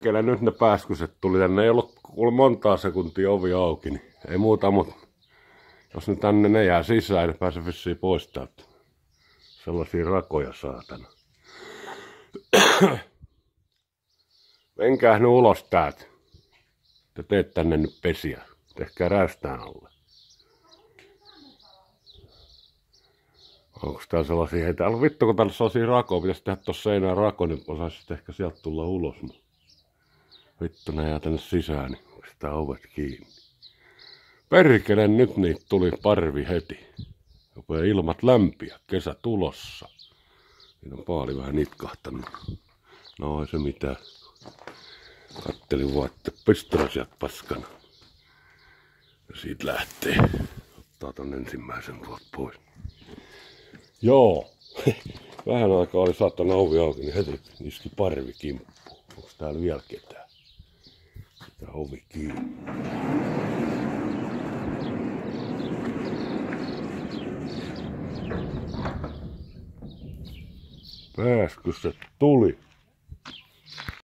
Perkele, nyt ne pääskyset tuli tänne. Ei ollut montaa sekuntia ovi auki, niin ei muuta, mutta jos ne tänne ne jää sisään, niin pääsee vissiin pois täältä. Sellaisia rakoja saatana. Menkää nyt ulos täältä. Te teet tänne nyt pesiä. Tehkää räystään alle. Onko täällä sellaisia? Ei täällä vittu, kun täällä sellaisia rakoja. Pitäisi tehdä tossa seinään rako, niin osaisit ehkä sieltä tulla ulos. Vittu, ne jää tänne sisään, niin pistää ovet kiinni. Perkele, nyt niitä tuli parvi heti. Jopa ilmat lämpiä, kesä tulossa. Siinä on paali vähän nitkahtanut. No ei se mitään. Kattelin vaan, että pistää sieltä paskana. Ja siitä lähtee. Ottaa ton ensimmäisen tuolta pois. Joo. Vähän aikaa oli saattanut ovi auki, niin heti iski parvi kimppuun. Onks täällä vielä ketään? Tää ovi kiinni. Pääsky se tuli.